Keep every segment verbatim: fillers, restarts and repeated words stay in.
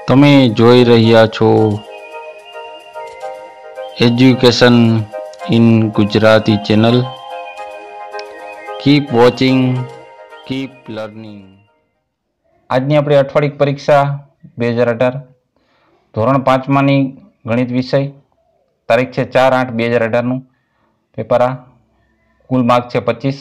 તમે જોઈ રહ્યા છો education in Gujarati channel. Keep watching, keep learning. આજની આપણી અઠવાડિક પરીક્ષા બે હજાર અઢાર ધોરણ પાંચમાંની ગણિત વિષય. તારીખ છે ચાર આઠ બે હજાર અઢારનું પેપર. આ કુલ માર્ક છે પચીસ.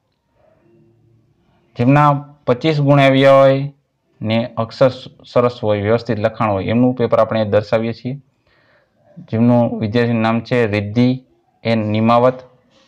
જેમના પચીસ ગુણ આવ્યા હોય ને અક્ષર સરસ હોય, વ્યવસ્થિત લખાણ હોય, એમનું પેપર આપણે દર્શાવીએ છીએ. જેમનું વિદ્યાર્થીનું નામ છે રિદ્ધિ એન નિમાવત,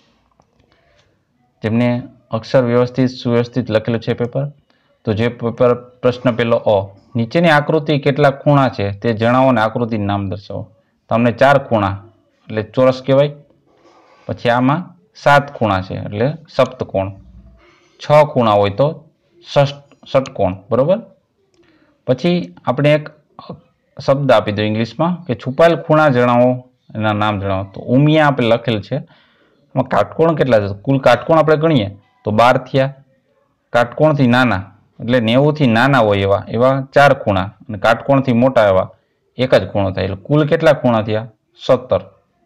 જેમને અક્ષર વ્યવસ્થિત સુવ્યવસ્થિત લખેલું છે પેપર. તો જે પેપર પ્રશ્ન પહેલો અ, નીચેની આકૃતિ કેટલા ખૂણા છે તે જણાવો અને આકૃતિનું નામ દર્શાવો. તમને ચાર ખૂણા એટલે ચોરસ કહેવાય. પછી આમાં સાત ખૂણા છે એટલે સપ્તકોણ. છ ખૂણા હોય તો ષષ્ટ ષટકોણ, બરોબર. પછી આપણે એક શબ્દ આપી દો ઇંગ્લિશમાં કે છુપાયેલ ખૂણા જણાવો, એના નામ જણાવો. તો ઉમિયા આપણે લખેલ છે. એમાં કાટકોણ કેટલા છે? કુલ કાટકોણ આપણે ગણીએ તો બાર થયા. કાટકોણથી નાના એટલે નેવુંથી નાના હોય એવા એવા ચાર ખૂણા, અને કાટકોણથી મોટા એવા એક જ ખૂણો થાય. એટલે કુલ કેટલા ખૂણા થયા? સત્તર.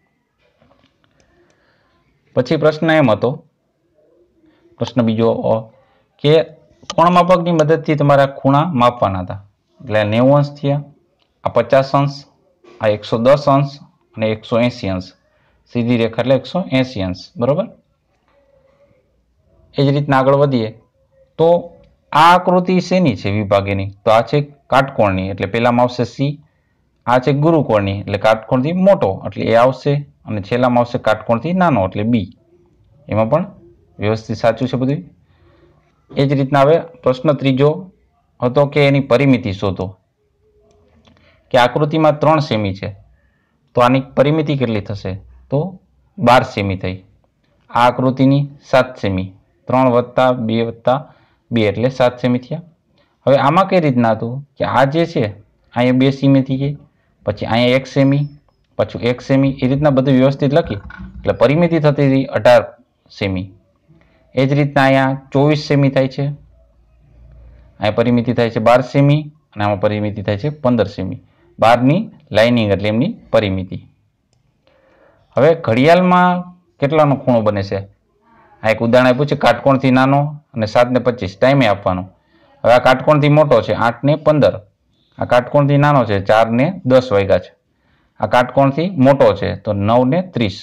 પછી પ્રશ્ન એમ હતો, પ્રશ્ન બીજો કે કોણ માપકની મદદથી તમારા ખૂણા માપવાના હતા. એટલે નેવું અંશ થયા, આ પચાસ અંશ, આ એકસો દસ અંશ અને એકસો એસી અંશ. સીધી રેખા એટલે એકસો એસી અંશ, બરોબર. એ જ રીતના આગળ વધીએ તો આ આકૃતિ શેની છે વિભાગીની? તો આ છે કાટકોણની, એટલે પહેલામાં આવશે સી. આ છે ગુરુકોણની, એટલે કાટકોણથી મોટો એટલે એ આવશે, અને છેલ્લામાં આવશે કાટકોણથી નાનો એટલે બી. એમાં પણ વ્યવસ્થિત સાચું છે બધું. એ જ રીતના હવે પ્રશ્ન ત્રીજો હતો કે એની પરિમિતિ શોધો. કે આકૃતિમાં ત્રણ સેમી છે તો આની પરિમિતિ કેટલી થશે? તો બાર સેમી થઈ. આ આકૃતિની સાત સેમી, ત્રણ વત્તા બે વત્તા બે એટલે સાત સેમી થયા. હવે આમાં કઈ રીતના હતું કે આ જે છે અહીંયા બે સેમી થઈ ગઈ, પછી અહીંયા એક સેમી, પાછું એક સેમી, એ રીતના બધું વ્યવસ્થિત લખી એટલે પરિમિતિ થતી હતી અઢાર સેમી. એ જ રીતના અહીંયા ચોવીસ સેમી થાય છે, અહીંયા પરિમિતિ થાય છે બાર સેમી, અને આમાં પરિમિતિ થાય છે પંદર સેમી. બારની લાઇનિંગ એટલે એમની પરિમિતિ. હવે ઘડિયાળમાં કેટલાનો ખૂણો બને છે? આ એક ઉદાહરણ આપ્યું છે, કાટકોણથી નાનો અને સાત ને પચીસ ટાઈમે આપવાનો. હવે આ કાટકોણથી મોટો છે આઠ ને પંદર, આ કાટકોણથી નાનો છે ચાર ને દસ વાગ્યા છે, આ કાટકોણથી મોટો છે તો નવ ને ત્રીસ.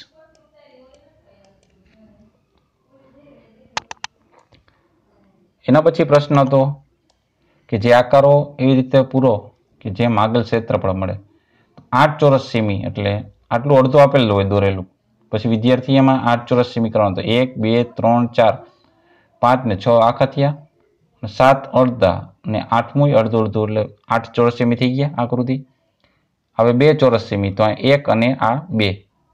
એના પછી પ્રશ્ન હતો કે જે આકારો એવી રીતે પૂરો કે જેમ આગળ ક્ષેત્રફળ મળે. આઠ ચોરસ સેમી એટલે આટલું અડધું આપેલું હોય દોરેલું. પછી વિદ્યાર્થી એમાં આઠ ચોરસ સેમી કરવાનું. તો એક બે ત્રણ ચાર પાંચ ને છ આખા થયા, સાત અડધા અને આઠમું અડધું અડધું એટલે આઠ ચોરસ સેમી થઈ ગયા આકૃતિ. હવે બે ચોરસ સેમી તો એક અને આ બે,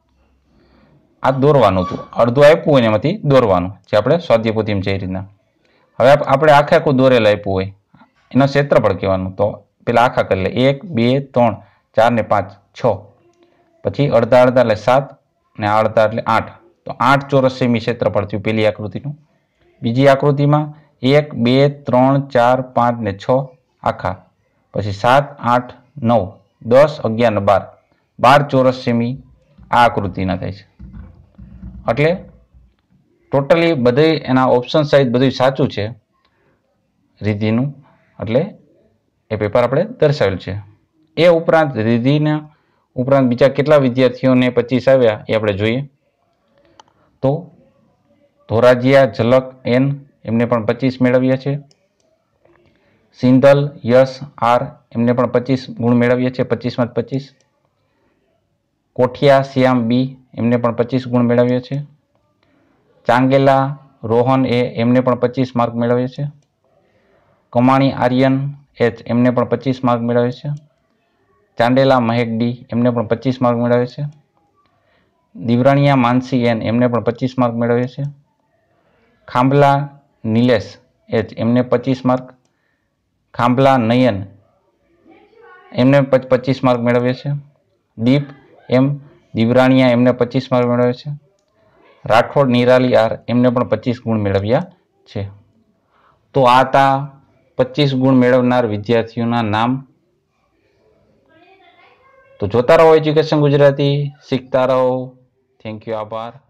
આ દોરવાનું હતું. અડધું આપ્યું હોય એમાંથી દોરવાનું, જે આપણે સ્વાધ્યાય પોથીમાં છે એ રીતના. હવે આપણે આખે આખું દોરેલું આપ્યું હોય એના ક્ષેત્રફળ કહેવાનું. તો પેલા આખા કરી લે, એક બે ત્રણ ચાર ને પાંચ છ, પછી અડધા અડધા એટલે સાત ને આ અડધા એટલે આઠ. તો આઠ ચોરસ સેમી ક્ષેત્રફળ થયું પેલી આકૃતિનું. બીજી આકૃતિમાં એક બે ત્રણ ચાર પાંચ ને છ આખા, પછી સાત આઠ નવ દસ અગિયાર ને બાર, બાર ચોરસ સેમી આ આકૃતિના થાય છે. એટલે ટોટલી બધે એના ઓપ્શન સહિત બધું સાચું છે રીધિનું, એટલે એ પેપર આપણે દર્શાવેલ છે. એ ઉપરાંત રીધિના ઉપરાંત બીજા કેટલા વિદ્યાર્થીઓને પચીસ આવ્યા એ આપણે જોઈએ. તો ધોરાજીયા ઝલક એન એમને પણ પચીસ મેળવ્યા છે. સિંધલ યશ આર એમને પણ પચીસ ગુણ મેળવ્યા છે, પચીસમાં પચીસ. કોઠિયા શ્યામ બી એમને પણ પચીસ ગુણ મેળવ્યા છે. ચાંગેલા રોહન એ એમને પણ પચીસ માર્ક મેળવ્યા છે. કમાણી આર્યન એચ એમને પણ પચીસ માર્ક મેળવ્યા છે. ચાંડેલા મહેક ડી એમને પણ પચીસ માર્ક મેળવ્યા છે. દિવરાણીયા માનસી એન એમને પણ પચીસ માર્ક મેળવ્યા છે. ખાંભલા નિલેશ એચ એમને પચીસ માર્ક. ખાંભલા નયન એમને પચીસ માર્ક મેળવ્યા છે. દીપ એમ દિવરાણીયા એમને પચીસ માર્ક મેળવ્યા છે. રાઠોડ નિરાલી આર એમને પણ પચીસ ગુણ મેળવ્યા છે. તો આ હતા પચીસ ગુણ મેળવનાર વિદ્યાર્થીઓના નામ તો જોતા રહો એજ્યુકેશન ગુજરાતી, શીખતા રહો. થેન્ક યુ, આભાર.